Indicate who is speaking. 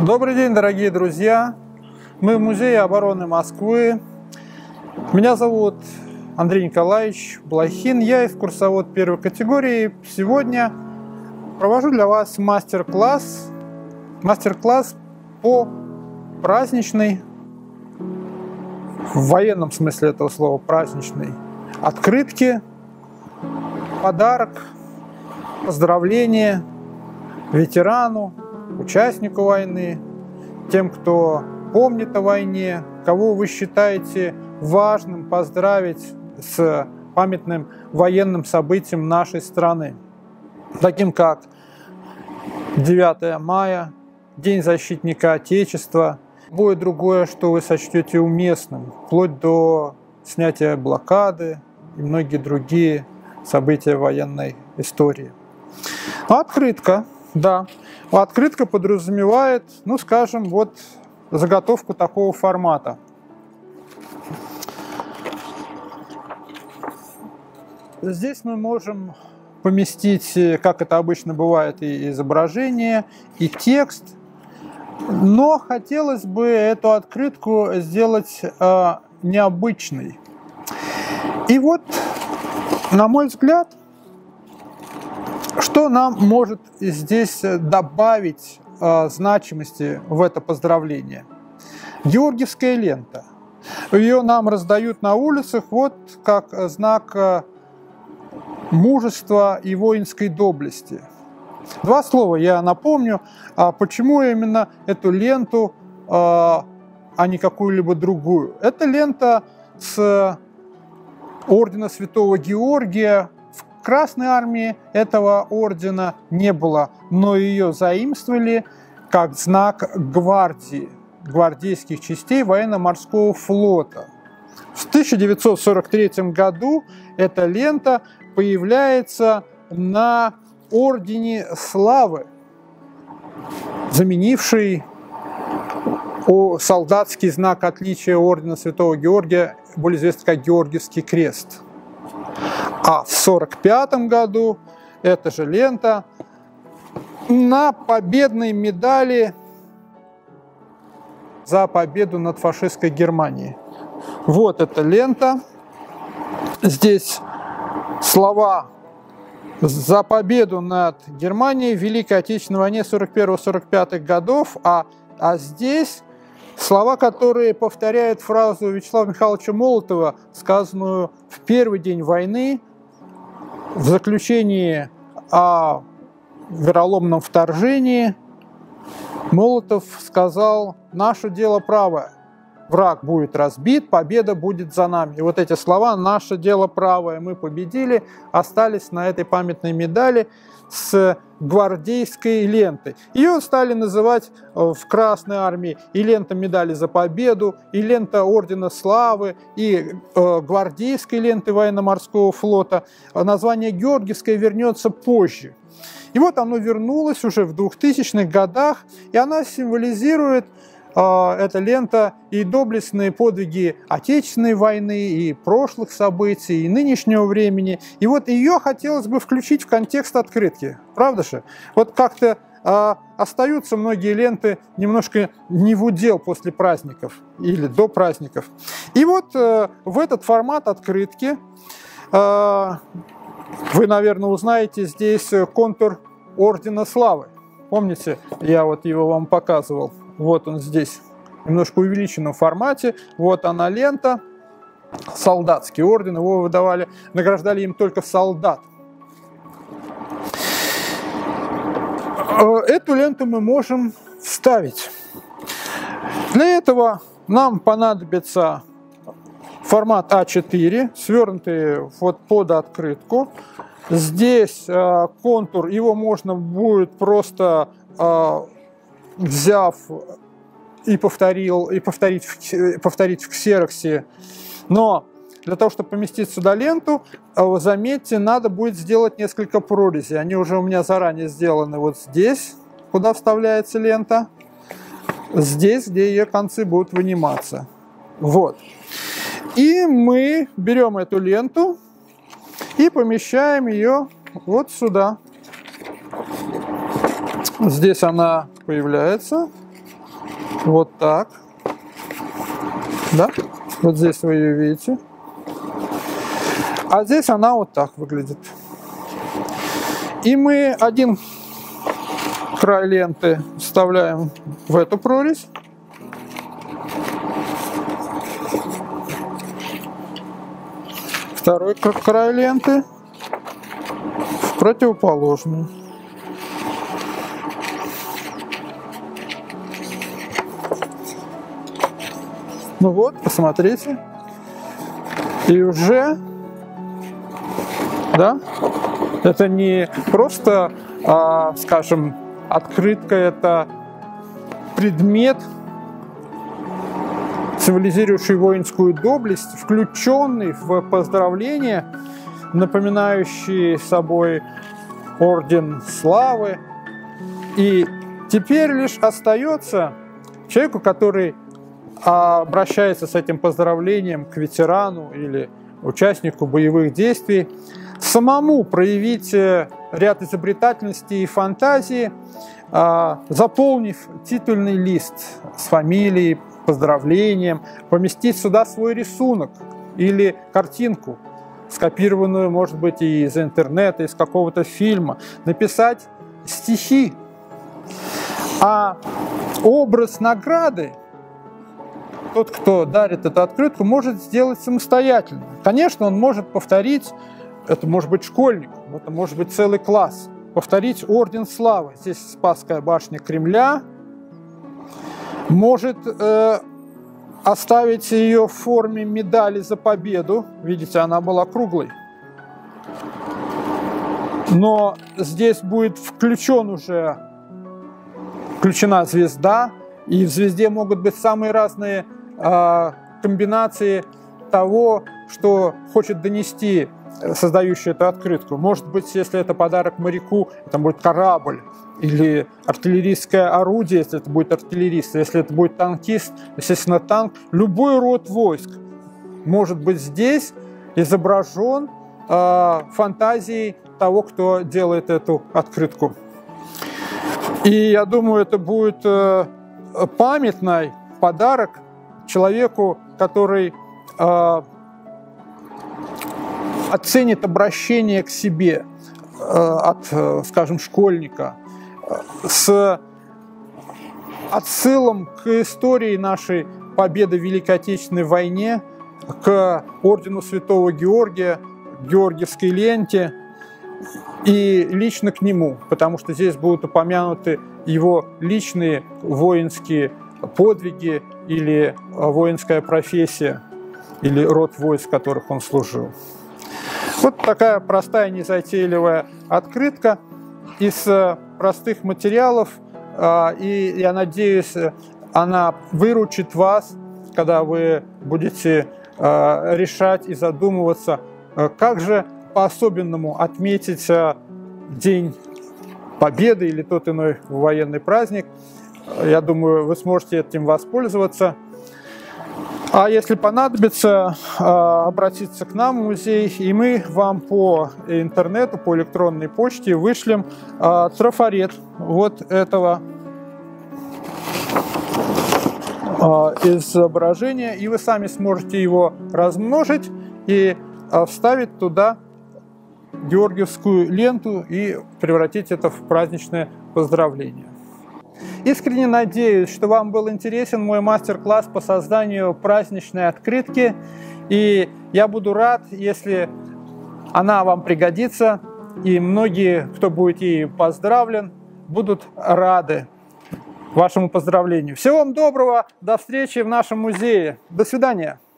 Speaker 1: Добрый день, дорогие друзья! Мы в Музее обороны Москвы. Меня зовут Андрей Николаевич Блохин, я экскурсовод первой категории. Сегодня провожу для вас мастер-класс по праздничной, в военном смысле этого слова, праздничной открытке, подарок, поздравление ветерану, участнику войны, тем, кто помнит о войне, кого вы считаете важным поздравить с памятным военным событием нашей страны, таким как 9 мая, День защитника Отечества, любое другое, что вы сочтете уместным, вплоть до снятия блокады и многие другие события военной истории. Открытка, да. Открытка подразумевает, скажем, вот заготовку такого формата. Здесь мы можем поместить, как это обычно бывает, и изображение, и текст. Но хотелось бы эту открытку сделать необычной. И вот, на мой взгляд, что нам может здесь добавить значимости в это поздравление? Георгиевская лента. Ее нам раздают на улицах вот как знак мужества и воинской доблести. Два слова я напомню, почему именно эту ленту, а не какую-либо другую. Это лента с ордена Святого Георгия. В Красной армии этого ордена не было, но ее заимствовали как знак гвардии, гвардейских частей военно-морского флота. В 1943 году эта лента появляется на ордене Славы, заменивший солдатский знак отличия ордена Святого Георгия, более известный как Георгиевский крест. А в 1945 году эта же лента на победной медали за победу над фашистской Германией. Вот эта лента. Здесь слова «За победу над Германией в Великой Отечественной войне 41-45 годов», а здесь слова, которые повторяют фразу Вячеслава Михайловича Молотова, сказанную в первый день войны, в заключении о вероломном вторжении. Молотов сказал: «Наше дело правое, враг будет разбит, победа будет за нами». И вот эти слова «наше дело правое, мы победили» остались на этой памятной медали с гвардейской лентой. Ее стали называть в Красной армии и лента медали за победу, и лента ордена Славы, и гвардейской ленты военно-морского флота. Название Георгиевская вернется позже. И вот оно вернулось уже в 2000-х годах, и она символизирует, эта лента, и доблестные подвиги Отечественной войны, и прошлых событий, и нынешнего времени. И вот ее хотелось бы включить в контекст открытки. Правда же? Вот как-то остаются многие ленты немножко не в удел после праздников или до праздников. И вот в этот формат открытки вы, наверное, узнаете здесь контур ордена Славы. Помните, я вот его вам показывал. Вот он здесь, немножко увеличенном формате. Вот она лента, солдатский орден, его выдавали, награждали им только солдат. Эту ленту мы можем вставить. Для этого нам понадобится формат А4, свернутый вот под открытку. Здесь контур, его можно будет просто, взяв и повторить в ксероксе. Но для того, чтобы поместить сюда ленту, заметьте, надо будет сделать несколько прорезей. Они уже у меня заранее сделаны вот здесь, куда вставляется лента, здесь, где ее концы будут выниматься. Вот. И мы берем эту ленту и помещаем ее вот сюда. Здесь она появляется. Вот так. Да? Вот здесь вы ее видите. А здесь она вот так выглядит. И мы один край ленты вставляем в эту прорезь. Второй край ленты в противоположную. Ну вот, посмотрите. И уже, да, это не просто, скажем, открытка, это предмет, символизирующий воинскую доблесть, включенный в поздравление, напоминающий собой орден славы. И теперь лишь остается человеку, который обращается с этим поздравлением к ветерану или участнику боевых действий, самому проявить ряд изобретательности и фантазии, заполнив титульный лист с фамилией, поздравлением, поместить сюда свой рисунок или картинку, скопированную, может быть, и из интернета, из какого-то фильма, написать стихи. А образ награды тот, кто дарит эту открытку, может сделать самостоятельно. Конечно, он может повторить, это может быть школьник, это может быть целый класс, повторить орден славы. Здесь Спасская башня Кремля. Может оставить ее в форме медали за победу. Видите, она была круглой. Но здесь будет включена звезда, и в звезде могут быть самые разные комбинации того, что хочет донести создающий эту открытку. Может быть, если это подарок моряку, это будет корабль, или артиллерийское орудие, если это будет артиллерист, если это будет танкист, естественно, танк. Любой род войск может быть здесь изображен фантазией того, кто делает эту открытку. И я думаю, это будет памятный подарок человеку, который оценит обращение к себе от, скажем, школьника с отсылом к истории нашей победы в Великой Отечественной войне, к ордену Святого Георгия, Георгиевской ленте и лично к нему, потому что здесь будут упомянуты его личные воинские подвиги или воинская профессия, или род войск, в которых он служил. Вот такая простая, незатейливая открытка из простых материалов, и я надеюсь, она выручит вас, когда вы будете решать и задумываться, как же по-особенному отметить День Победы или тот иной военный праздник. Я думаю, вы сможете этим воспользоваться. А если понадобится, обратиться к нам в музей, и мы вам по интернету, по электронной почте вышлем трафарет вот этого изображения, и вы сами сможете его размножить и вставить туда георгиевскую ленту и превратить это в праздничное поздравление. Искренне надеюсь, что вам был интересен мой мастер-класс по созданию праздничной открытки, и я буду рад, если она вам пригодится, и многие, кто будет ею поздравлен, будут рады вашему поздравлению. Всего вам доброго, до встречи в нашем музее. До свидания.